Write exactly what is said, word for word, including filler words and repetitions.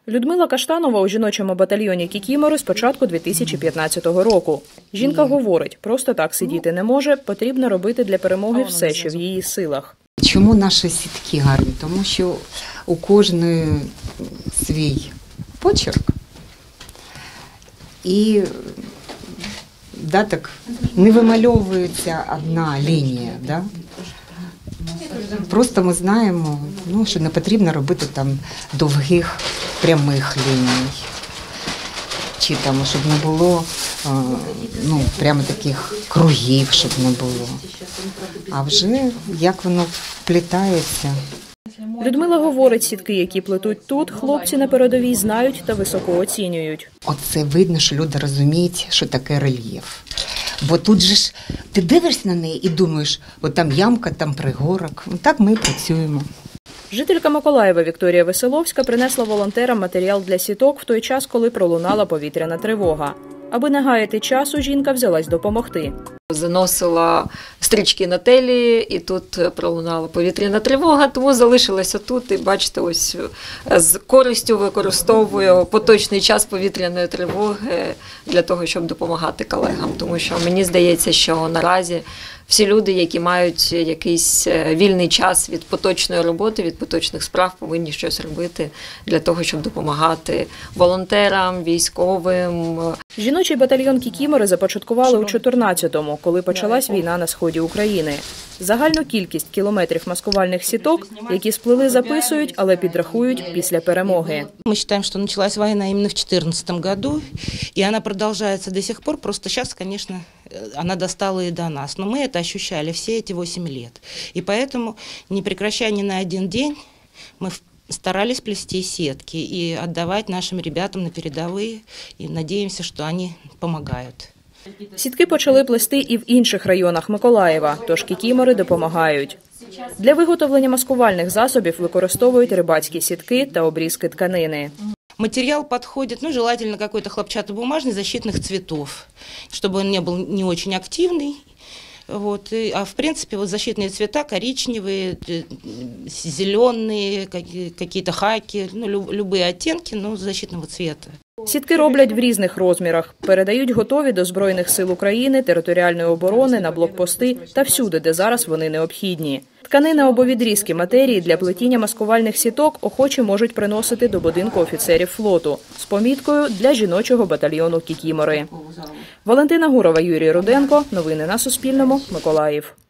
Людмила Каштанова у жіночому батальйоні «Кікімори» з початку дві тисячі п'ятнадцятого року. Жінка говорить, просто так сидіти не може, потрібно робити для перемоги все, що в її силах. Чому наші сітки гарні? Тому що у кожної свій почерк і да, так, не вимальовується одна лінія. Да? Просто ми знаємо, ну, що не потрібно робити там довгих прямих ліній. Чи там, щоб не було ну, прямо таких кругів, щоб не було. А вже як воно вплітається. Людмила говорить, сітки, які плетуть тут, хлопці на передовій знають та високо оцінюють. Оце видно, що люди розуміють, що таке рельєф. Бо тут же ж ти дивишся на неї і думаєш, от там ямка, там пригорок. Так ми і працюємо. Жителька Миколаєва Вікторія Веселовська принесла волонтерам матеріал для сіток в той час, коли пролунала повітряна тривога. Аби не гаяти часу, жінка взялась допомогти. Заносила стрічки на телі, і тут пролунала повітряна тривога, тому залишилася тут. І бачите, ось з користю використовую поточний час повітряної тривоги для того, щоб допомагати колегам. Тому що мені здається, що наразі всі люди, які мають якийсь вільний час від поточної роботи, від поточних справ, повинні щось робити для того, щоб допомагати волонтерам, військовим. Жіночий батальйон «Кікімори» започаткували у чотирнадцятому, коли почалась війна на сході України. Загальну кількість кілометрів маскувальних сіток, які сплели, записують, але підрахують після перемоги. Ми вважаємо, що почалась війна іменно в дві тисячі чотирнадцятому году, і вона продовжується до сих пор, просто зараз, звісно, вона достала і до нас. Но ми це відчували всі ці вісім років. І тому, не прекращая ні на один день, ми старались плести сетки и отдавать нашим ребятам на передовые, и надеемся, что они помогают. Сітки почали плести і в інших районах Миколаєва, тож «Кікімори» допомагають. Для виготовлення маскувальних засобів використовують рибацькі сітки та обрізки тканини. Материал подходит, ну, желательно какой-то хлопчатобумажный защитных цветов, чтобы он не был не очень активный. Вот. А в принципе вот защитные цвета коричневые, зеленые, какие-то хаки, ну, любые оттенки, но защитного цвета. Сітки роблять в різних розмірах. Передають готові до Збройних сил України, територіальної оборони, на блокпости та всюди, де зараз вони необхідні. Тканини або відрізки матерії для плетіння маскувальних сіток охочі можуть приносити до будинку офіцерів флоту з поміткою для жіночого батальйону «Кікімори». Валентина Гурова, Юрій Руденко. Новини на Суспільному. Миколаїв.